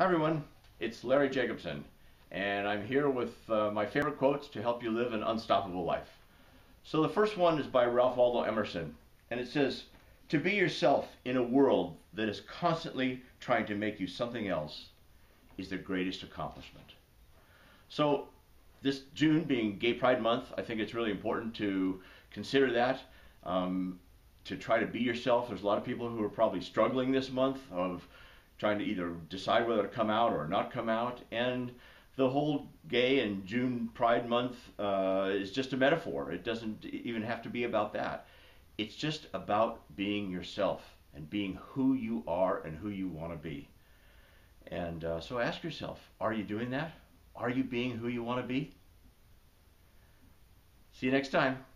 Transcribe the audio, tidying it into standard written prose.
Hi everyone, it's Larry Jacobson, and I'm here with my favorite quotes to help you live an unstoppable life. So the first one is by Ralph Waldo Emerson, and it says, "To be yourself in a world that is constantly trying to make you something else is the greatest accomplishment." So this June being Gay Pride Month, I think it's really important to consider that, to try to be yourself. There's a lot of people who are probably struggling this month of trying to either decide whether to come out or not come out, and the whole Gay and June Pride Month is just a metaphor. It doesn't even have to be about that. It's just about being yourself and being who you are and who you want to be. And so ask yourself, are you doing that? Are you being who you want to be? See you next time.